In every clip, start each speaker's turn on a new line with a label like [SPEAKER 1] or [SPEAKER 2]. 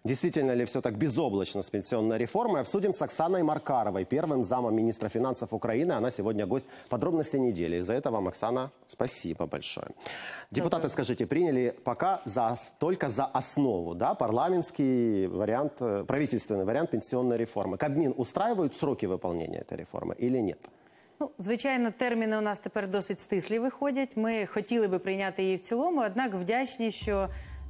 [SPEAKER 1] Действительно ли все так безоблачно с пенсионной реформой? Обсудим с Оксаной Маркаровой, первым замом министра финансов Украины. Она сегодня гость подробностей недели. И за это вам, Оксана, спасибо большое. Депутаты, скажите, приняли пока только за основу, да, парламентский вариант, правительственный вариант пенсионной реформы. Кабмин устраивают сроки выполнения этой реформы или нет?
[SPEAKER 2] Ну, звичайно, терміни у нас тепер досить стислі виходять. Ми хотіли би прийняти її в цілому, однак вдячні, що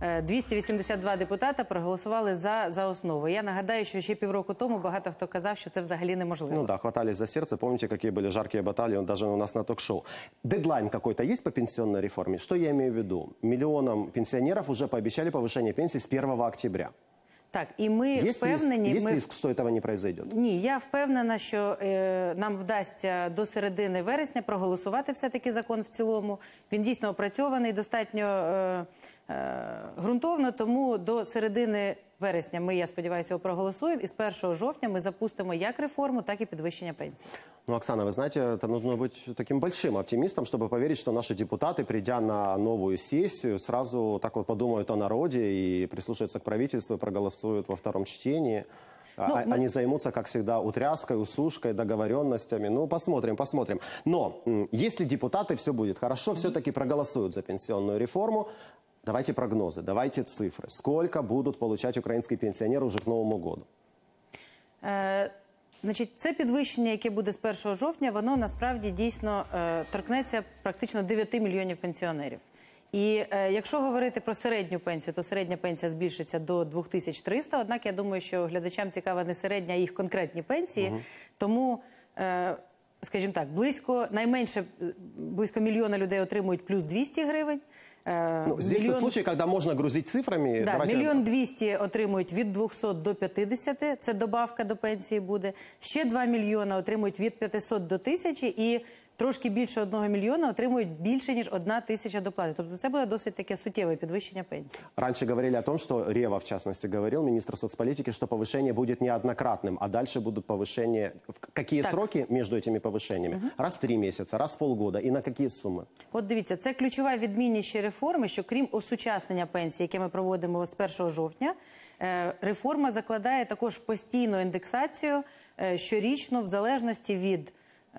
[SPEAKER 2] 282 депутата проголосували за основу. Я нагадаю, що ще півроку тому багато хто казав, що це взагалі неможливо.
[SPEAKER 1] Ну да, хватались за сердце. Помните, какие были жаркие баталии даже у нас на ток-шоу. Дедлайн какой-то есть по пенсионной реформе? Что я имею в виду? Миллионам пенсионеров уже пообещали повышение пенсий с 1 октября.
[SPEAKER 2] Так, і ми впевнені...
[SPEAKER 1] Есть риск, что этого не произойдет?
[SPEAKER 2] Ні, я впевнена, що нам вдасться до середини вересня проголосувати все-таки закон в цілому. Він дійсно опрацьований, достатньо ґрунтовно, тому до середини вересня ми, я сподіваюся, його проголосуємо. І з 1 жовтня ми запустимо як реформу, так і підвищення пенсій.
[SPEAKER 1] Ну, Оксана, вы знаете, это нужно быть таким большим оптимистом, чтобы поверить, что наши депутаты, придя на новую сессию, сразу так вот подумают о народе и прислушаются к правительству, проголосуют во втором чтении. Они займутся, как всегда, утряской, усушкой, договоренностями. Ну, посмотрим, посмотрим. Но если депутаты, все будет хорошо, все-таки проголосуют за пенсионную реформу, давайте прогнозы, давайте цифры. Сколько будут получать украинские пенсионеры уже к Новому году?
[SPEAKER 2] Значить, це підвищення, яке буде з 1 жовтня, воно насправді дійсно торкнеться практично 9 мільйонів пенсіонерів. І якщо говорити про середню пенсію, то середня пенсія збільшиться до 2300, однак я думаю, що глядачам цікава не середня, а їх конкретні пенсії. Тому, скажімо так, найменше близько мільйона людей отримують плюс 200 гривень.
[SPEAKER 1] Здесь тот случай, когда можно грузить цифрами.
[SPEAKER 2] Да, 1 200 000 отримують від 200 до 50, це добавка до пенсії буде. Ще 2 мільйони отримують від 500 до 1000 і трошки більше 1 мільйона отримують більше, ніж 1000 доплати. Тобто це буде досить таке суттєве підвищення пенсії.
[SPEAKER 1] Раньше говорили о том, что Рева, в частности, говорил, министр соцполитики, что повышение будет неоднократным, а дальше будут повышения. Какие сроки между этими повышениями? Раз в 3 месяца, раз в полгода. И на какие суммы?
[SPEAKER 2] От дивіться, це ключова відмінність ще реформи, що крім осучаснення пенсії, яке ми проводимо з 1 жовтня, реформа закладає також постійну індексацію щорічно в залежності від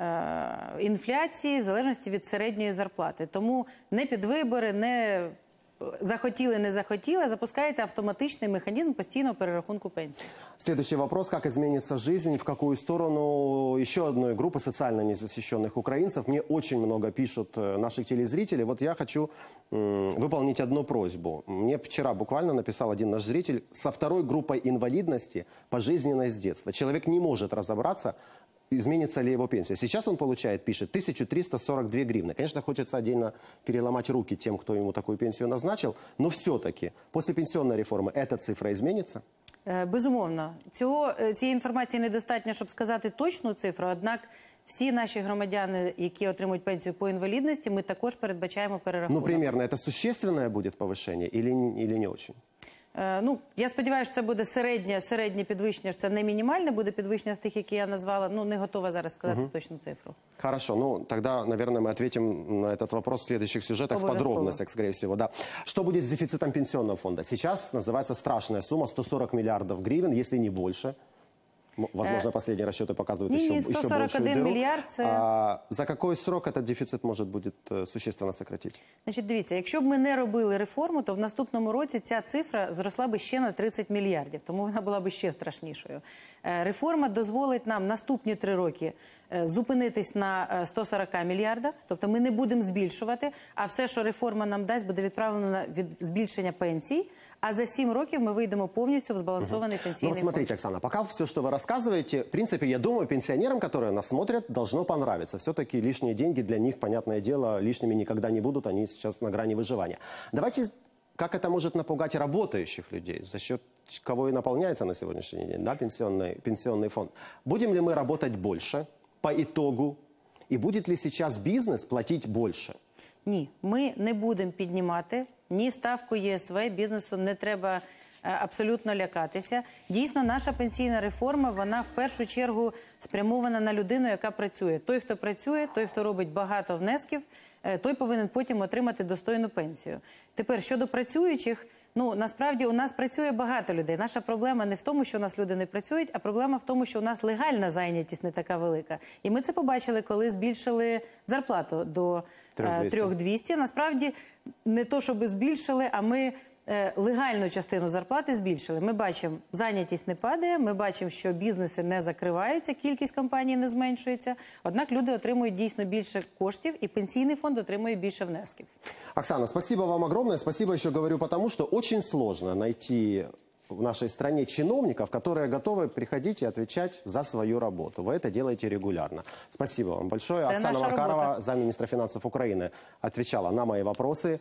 [SPEAKER 2] інфляції, в залежності від середньої зарплати. Тому не під вибори, не захотіли, не захотіли, запускається автоматичний механізм постійного перерахунку пенсій.
[SPEAKER 1] Следующий вопрос. Как изменится жизнь, в какую сторону еще одной группы социально незащищенных украинцев? Мне очень много пишут наших телезрителей. Вот я хочу выполнить одну просьбу. Мне вчера буквально написал один наш зритель со второй группой инвалидности пожизненной с детства. Человек не может разобраться, изменится ли его пенсия. Сейчас он получает, пишет, 1342 гривны. Конечно, хочется отдельно переломать руки тем, кто ему такую пенсию назначил, но все-таки после пенсионной реформы эта цифра изменится?
[SPEAKER 2] Безумовно. Цієї інформації недостатньо, щоб сказати точну цифру, однак всі наші громадяни, які отримують пенсію по інвалідності, ми також передбачаємо перерахунок.
[SPEAKER 1] Ну, примерно, это существенное будет повышение или не очень?
[SPEAKER 2] Ну, я сподіваюся, що це буде середнє підвищення, що це не мінімальне буде підвищення з тих, які я назвала. Ну, не готова зараз сказати точну цифру.
[SPEAKER 1] Хорошо. Ну, тогда, наверное, мы ответим на этот вопрос в следующих сюжетах, в подробностях, скорее всего. Да. Что будет с дефицитом пенсионного фонда? Сейчас называется страшная сумма, 140 миллиардов гривен, если не больше. Возможно, последние расчеты показывают еще большую дыру.
[SPEAKER 2] Мільярд – це...
[SPEAKER 1] За какой срок этот дефицит может будет существенно сократить?
[SPEAKER 2] Значить, дивіться, якщо б ми не робили реформу, то в наступному році ця цифра зросла б ще на 30 мільярдів, тому вона була б ще страшнішою. Реформа дозволить нам наступні 3 роки зупинитись на 140 мільярдах, тобто ми не будемо збільшувати, а все, що реформа нам дасть, буде відправлено на збільшення пенсій, а за 7 років мы выйдем полностью в сбалансованный пенсийный фонд.
[SPEAKER 1] Ну, вот смотрите, Оксана, пока все, что вы рассказываете, в принципе, я думаю, пенсионерам, которые нас смотрят, должно понравиться. Все-таки лишние деньги для них, понятное дело, лишними никогда не будут, они сейчас на грани выживания. Давайте, как это может напугать работающих людей, за счет кого и наполняется на сегодняшний день, да, пенсионный фонд. Будем ли мы работать больше по итогу, и будет ли сейчас бизнес платить больше?
[SPEAKER 2] Ні, ми не будемо піднімати ні ставку ЄСВ, бізнесу не треба абсолютно лякатися. Дійсно, наша пенсійна реформа, вона в першу чергу спрямована на людину, яка працює. Той, хто працює, той, хто робить багато внесків, той повинен потім отримати достойну пенсію. Тепер, щодо працюючих, Ну, насправді у нас працює багато людей. Наша проблема не в тому, що у нас люди не працюють, а проблема в тому, що у нас легальна зайнятість не така велика. І ми це побачили, коли збільшили зарплату до 3200. Насправді, не то, щоб збільшили, а ми легальну частину зарплати збільшили. Ми бачимо, зайнятість не падає, ми бачимо, що бізнеси не закриваються, кількість компаній не зменшується. Однак люди отримують дійсно більше коштів, і пенсійний фонд отримує більше внесків.
[SPEAKER 1] Оксана, спасибо вам огромное. Спасибо еще говорю потому, что очень сложно найти в нашей стране чиновников, которые готовы приходить и отвечать за свою работу. Вы это делаете регулярно. Спасибо вам большое.
[SPEAKER 2] Это
[SPEAKER 1] Оксана
[SPEAKER 2] наша
[SPEAKER 1] Маркарова,
[SPEAKER 2] работа.
[SPEAKER 1] замминистра финансов Украины, отвечала на мои вопросы.